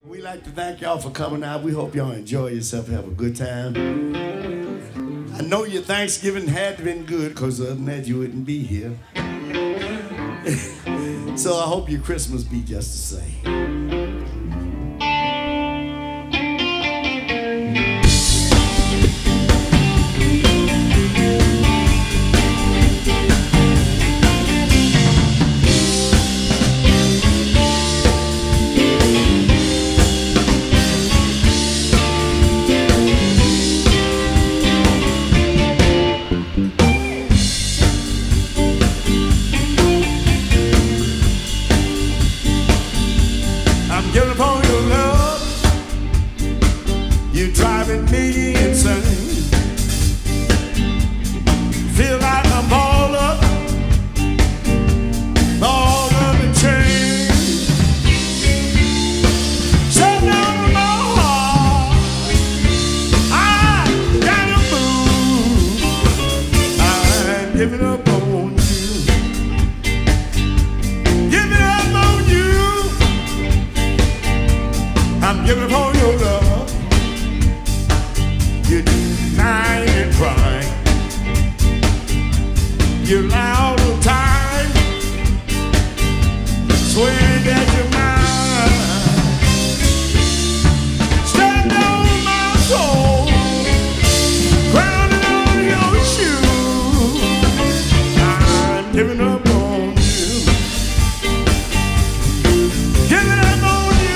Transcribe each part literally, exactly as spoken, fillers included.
We'd like to thank y'all for coming out. We hope y'all enjoy yourself, have a good time. I know your Thanksgiving had been good, because other than that you wouldn't be here. So I hope your Christmas be just the same. Giving for your love, you're driving me insane. Feel like I'm all up, all up in chains. Shut down my heart, I gotta move. I'm giving up on you, giving up on you. I'm giving for your love. You're denying and crying. You're lie all the time, swearing that you're mine. Stand on my soul, grounded on your shoes. I'm giving up on you, giving up on you.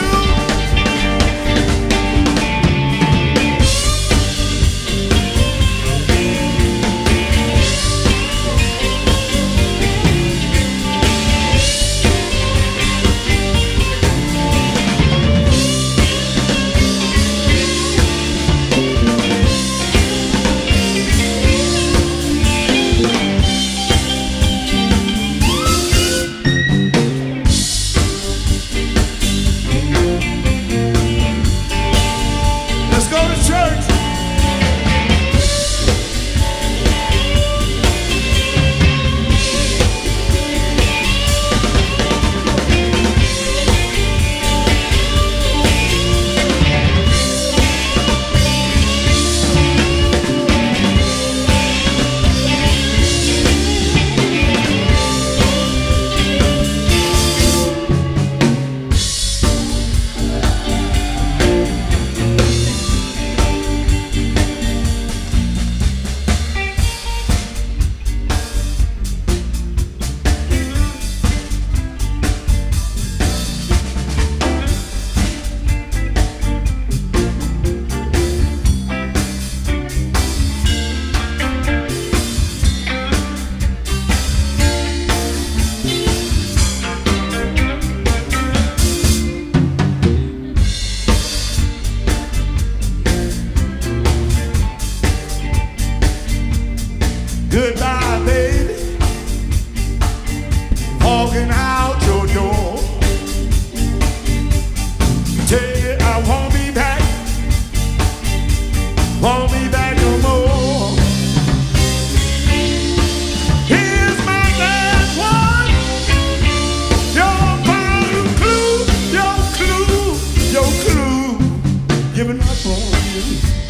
Goodbye, baby, walking out your door. Tell you I won't be back, won't be back no more. Here's my last one, your final clue, your clue, your clue, giving up on you.